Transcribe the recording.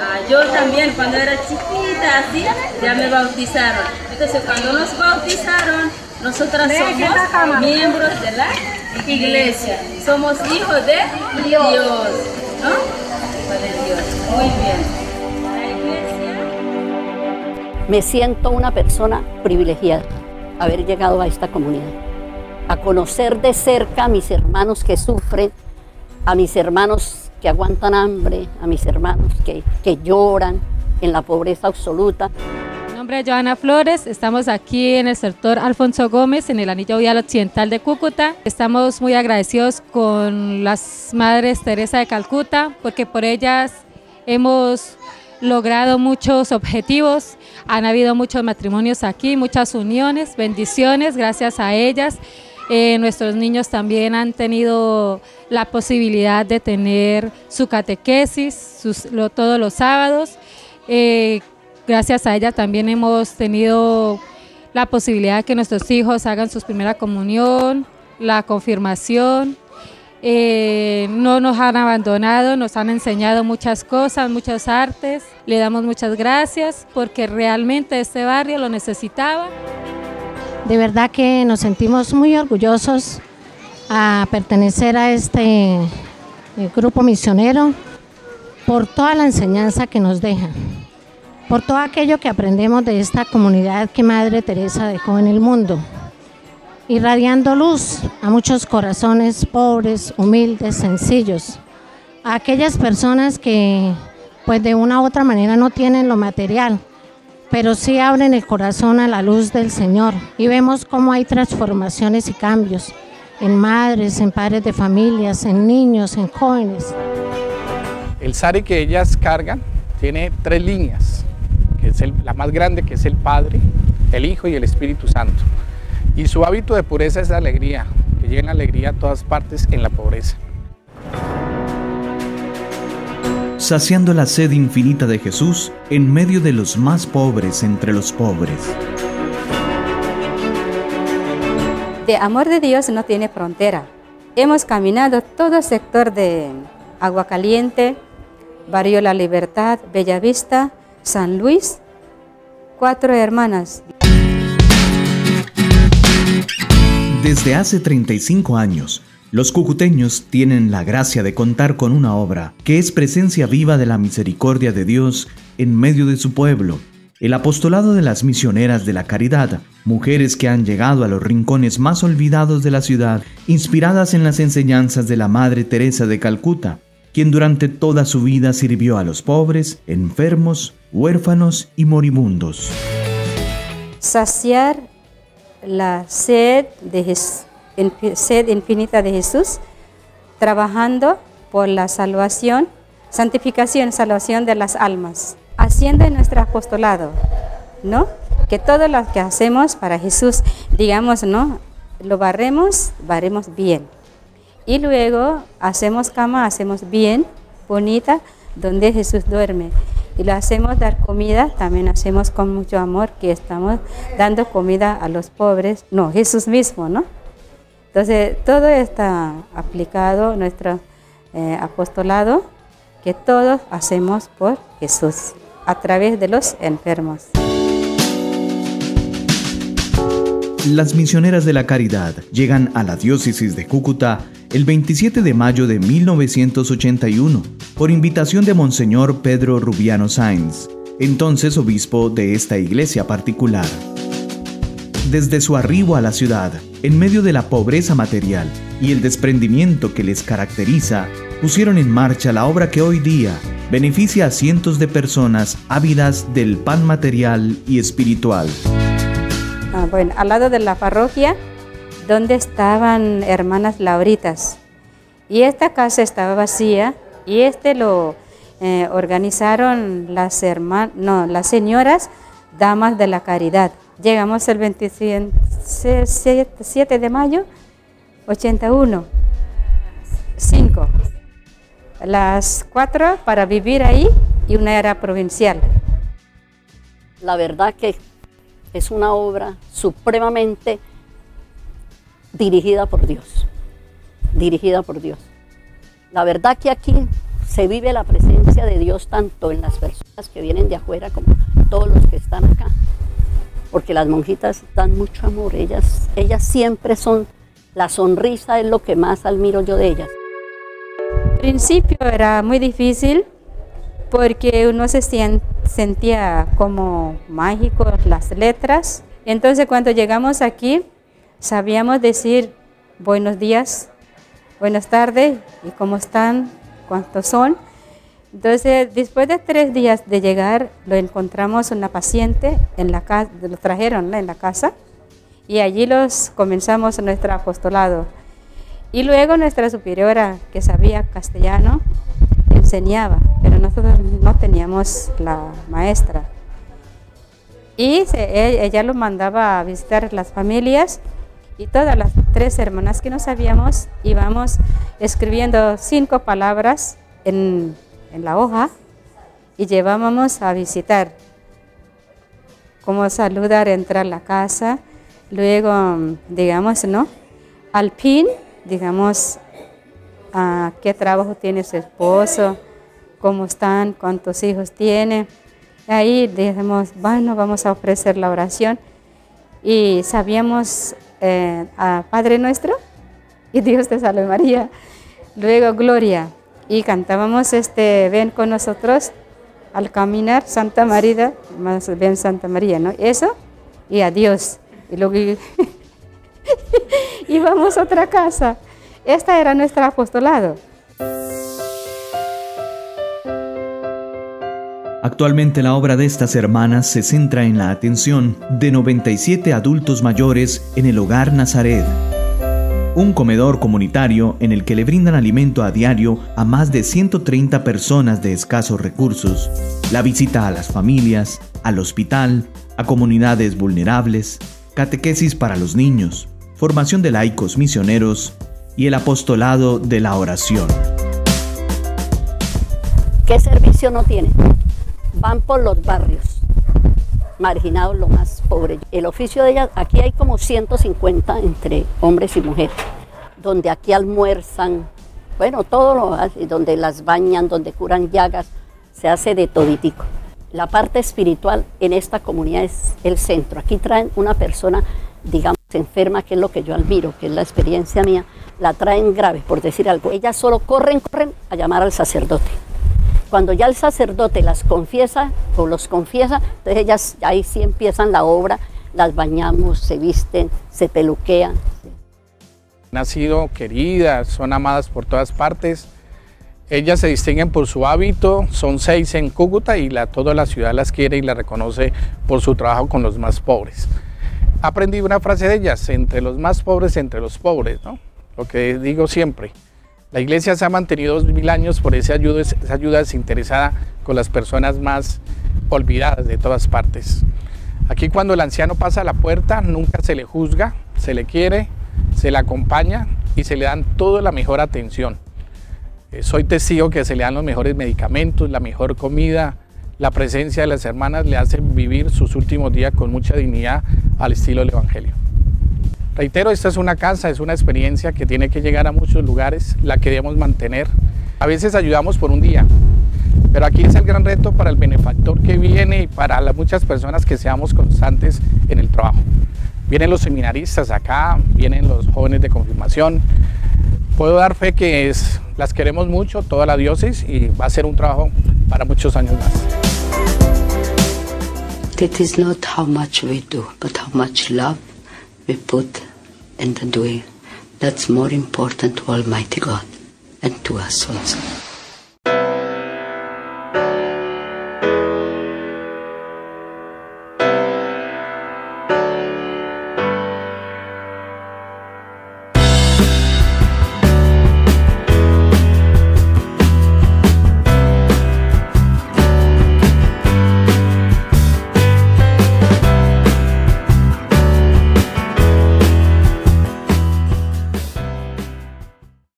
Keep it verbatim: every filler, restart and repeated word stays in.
Ah, yo también cuando era chiquita así ya me bautizaron. Entonces cuando nos bautizaron, nosotras somos miembros de la iglesia. Somos hijos de Dios, ¿no? Hijos de Dios. Muy bien. La iglesia. Me siento una persona privilegiada haber llegado a esta comunidad, a conocer de cerca a mis hermanos que sufren, a mis hermanos que aguantan hambre, a mis hermanos que, que lloran en la pobreza absoluta. Mi nombre es Joana Flores, estamos aquí en el sector Alfonso Gómez, en el anillo vial occidental de Cúcuta. Estamos muy agradecidos con las Madres Teresa de Calcuta, porque por ellas hemos logrado muchos objetivos, han habido muchos matrimonios aquí, muchas uniones, bendiciones gracias a ellas. Eh, nuestros niños también han tenido la posibilidad de tener su catequesis sus, lo, todos los sábados. Eh, gracias a ella también hemos tenido la posibilidad de que nuestros hijos hagan su primera comunión, la confirmación. Eh, no nos han abandonado, nos han enseñado muchas cosas, muchas artes. Le damos muchas gracias porque realmente este barrio lo necesitaba. De verdad que nos sentimos muy orgullosos a pertenecer a este grupo misionero por toda la enseñanza que nos deja, por todo aquello que aprendemos de esta comunidad que Madre Teresa dejó en el mundo, irradiando luz a muchos corazones pobres, humildes, sencillos, a aquellas personas que pues de una u otra manera no tienen lo material, pero sí abren el corazón a la luz del Señor y vemos cómo hay transformaciones y cambios en madres, en padres de familias, en niños, en jóvenes. El sari que ellas cargan tiene tres líneas, que es el, la más grande, que es el Padre, el Hijo y el Espíritu Santo. Y su hábito de pureza es la alegría, que lleven alegría a todas partes en la pobreza. Saciando la sed infinita de Jesús en medio de los más pobres entre los pobres. De amor de Dios no tiene frontera. Hemos caminado todo el sector de Agua Caliente, Barrio La Libertad, Bellavista, San Luis, cuatro hermanas. Desde hace treinta y cinco años, los cucuteños tienen la gracia de contar con una obra que es presencia viva de la misericordia de Dios en medio de su pueblo. El apostolado de las misioneras de la caridad, mujeres que han llegado a los rincones más olvidados de la ciudad, inspiradas en las enseñanzas de la Madre Teresa de Calcuta, quien durante toda su vida sirvió a los pobres, enfermos, huérfanos y moribundos. Saciar la sed de Jesús. Sed infinita de Jesús, trabajando por la salvación, santificación, salvación de las almas, haciendo nuestro apostolado, ¿no? Que todo lo que hacemos para Jesús, digamos, ¿no? Lo barremos, barremos bien. Y luego hacemos cama, hacemos bien, bonita, donde Jesús duerme. Y lo hacemos dar comida, también hacemos con mucho amor, que estamos dando comida a los pobres, no, Jesús mismo, ¿no? Entonces, todo está aplicado, nuestro eh, apostolado, que todos hacemos por Jesús, a través de los enfermos. Las misioneras de la caridad llegan a la diócesis de Cúcuta el veintisiete de mayo de mil novecientos ochenta y uno, por invitación de Monseñor Pedro Rubiano Sáenz, entonces obispo de esta iglesia particular. Desde su arribo a la ciudad, en medio de la pobreza material y el desprendimiento que les caracteriza, pusieron en marcha la obra que hoy día beneficia a cientos de personas ávidas del pan material y espiritual. Ah, bueno, al lado de la parroquia, donde estaban hermanas Lauritas, y esta casa estaba vacía, y este lo eh, organizaron las hermanas, no, las señoras damas de la caridad. Llegamos el veintisiete de mayo, ochenta y uno, cinco. Las cuatro para vivir ahí y una era provincial. La verdad que es una obra supremamente dirigida por Dios, dirigida por Dios. La verdad que aquí se vive la presencia de Dios tanto en las personas que vienen de afuera como todos los que están acá. Porque las monjitas dan mucho amor, ellas, ellas siempre son, la sonrisa es lo que más admiro yo de ellas. Al principio era muy difícil porque uno se sentía como mágico las letras. Entonces cuando llegamos aquí sabíamos decir buenos días, buenas tardes y cómo están, cuántos son. Entonces después de tres días de llegar lo encontramos una paciente en la casa, lo trajeron, ¿no?, en la casa y allí los comenzamos nuestro apostolado. Y luego nuestra superiora, que sabía castellano, enseñaba, pero nosotros no teníamos la maestra. Y se, ella los mandaba a visitar las familias y todas las tres hermanas que no sabíamos íbamos escribiendo cinco palabras en, en la hoja y llevábamos a visitar. Cómo saludar, entrar a la casa, luego, digamos, ¿no?, al fin, digamos, uh, qué trabajo tiene su esposo, cómo están, cuántos hijos tiene. Ahí dijimos, bueno, vamos a ofrecer la oración. Y sabíamos eh, a Padre Nuestro y Dios te salve María. Luego Gloria. Y cantábamos este, ven con nosotros al caminar, Santa María, más ven Santa María, ¿no? Eso, y adiós. Y luego íbamos a otra casa. Esta era nuestro apostolado. Actualmente la obra de estas hermanas se centra en la atención de noventa y siete adultos mayores en el Hogar Nazaret, un comedor comunitario en el que le brindan alimento a diario a más de ciento treinta personas de escasos recursos, la visita a las familias, al hospital, a comunidades vulnerables, catequesis para los niños, formación de laicos misioneros y el apostolado de la oración. ¿Qué servicio no tienen? Van por los barrios marginados, los más pobres. El oficio de ellas, aquí hay como ciento cincuenta entre hombres y mujeres, donde aquí almuerzan, bueno, todo lo hace, donde las bañan, donde curan llagas, se hace de toditico. La parte espiritual en esta comunidad es el centro. Aquí traen una persona, digamos, enferma, que es lo que yo admiro, que es la experiencia mía, la traen grave, por decir algo. Ellas solo corren, corren a llamar al sacerdote. Cuando ya el sacerdote las confiesa o los confiesa, entonces ellas ahí sí empiezan la obra, las bañamos, se visten, se peluquean. Han sido queridas, son amadas por todas partes. Ellas se distinguen por su hábito, son seis en Cúcuta y la, toda la ciudad las quiere y las reconoce por su trabajo con los más pobres. Aprendí una frase de ellas, entre los más pobres, entre los pobres, ¿no? Lo que digo siempre. La iglesia se ha mantenido dos mil años por esa ayuda, esa ayuda desinteresada con las personas más olvidadas de todas partes. Aquí cuando el anciano pasa a la puerta nunca se le juzga, se le quiere, se le acompaña y se le dan toda la mejor atención. Eh, soy testigo que se le dan los mejores medicamentos, la mejor comida, la presencia de las hermanas le hace vivir sus últimos días con mucha dignidad al estilo del Evangelio. Reitero, esta es una casa, es una experiencia que tiene que llegar a muchos lugares, la queremos mantener. A veces ayudamos por un día, pero aquí es el gran reto para el benefactor que viene y para las muchas personas que seamos constantes en el trabajo. Vienen los seminaristas acá, vienen los jóvenes de confirmación. Puedo dar fe que es, las queremos mucho, toda la diócesis, y va a ser un trabajo para muchos años más. It is not how much we do, but how much love we put in the doing. That's more important to Almighty God and to us also.